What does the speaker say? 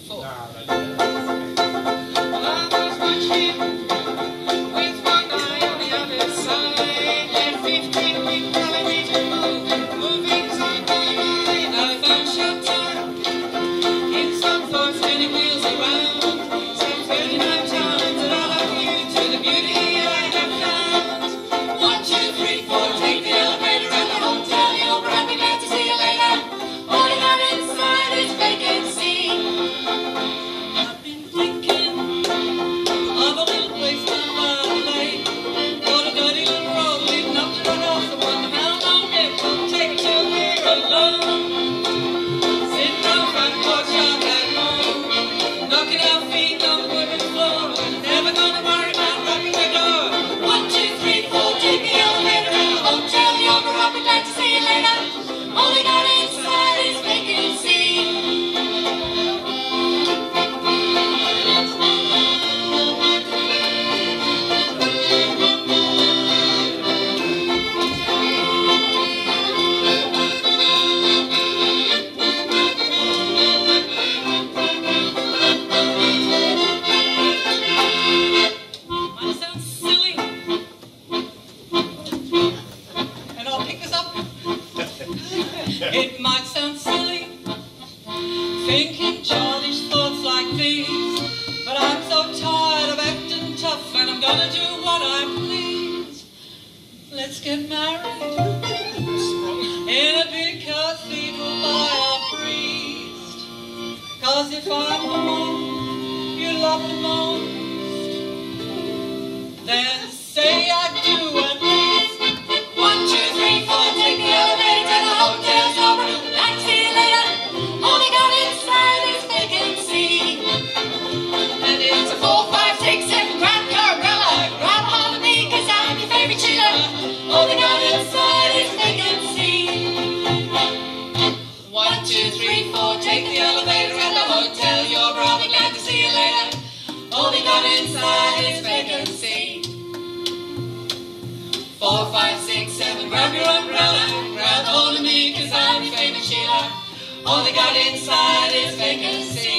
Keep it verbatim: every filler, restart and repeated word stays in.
It might sound silly, thinking childish thoughts like these, but I'm so tired of acting tough and I'm gonna do what I please. Let's get married in a big cathedral by a priest, 'cause if I'm the one you love the most, then say I do at least. One, two, three, four, take the elevator to the Hotel Yorba. I'll see you later. All they got inside is vacancy. And it's a four, five, six, seven, grab your umbrella. Grab a hold of me, 'cause I'm your favorite cheater. All they got inside is vacancy. One, two, three, four, take the elevator at the Hotel Yorba. I'll be glad to see you later. All they got inside is vacancy. Four, five, six, seven, grab your umbrella. Grab hold of me, 'cause I'm your favorite Sheila. All they got inside is vacancy.